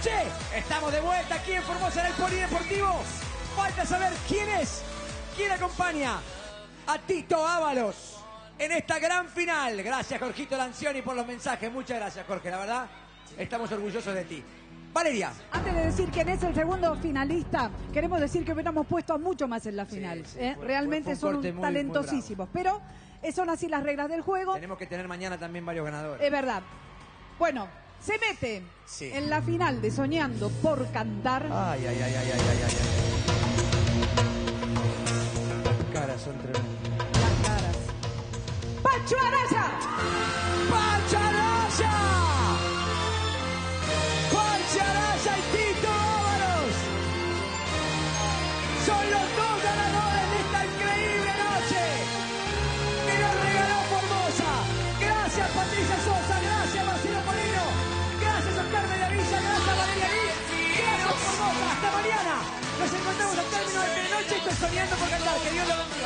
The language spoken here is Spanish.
noche. Estamos de vuelta aquí en Formosa en el Polideportivo. Falta saber quién acompaña a Tito Ábalos en esta gran final. Gracias, Jorgito Lancioni, por los mensajes. Muchas gracias, Jorge. La verdad, estamos orgullosos de ti. Valeria. Antes de decir quién es el segundo finalista, queremos decir que hubiéramos puesto mucho más en la final. Sí, Realmente fue un son corte talentosísimos. Pero son así las reglas del juego. Tenemos que tener mañana también varios ganadores. Es verdad. Bueno, se mete en la final de Soñando por Cantar. Ay, ay, ay, ay, ay, ay, ay. Las caras son tremendas. Las caras. ¡Pacho Araya! ¡Pacho Araya! ¡Pacho Araya y Tito Ábalos! Son los dos ganadores de esta increíble noche que nos regaló Formosa. Gracias, Patricia Sosa. Gracias, Marcelo Molino. Gracias, Oscar Bellavilla. Gracias, Valeria Liz. Gracias, Formosa. Hasta mañana. Nos encontramos al término de la noche. Esto es Soñando por Cantar. Que Dios lo bendiga.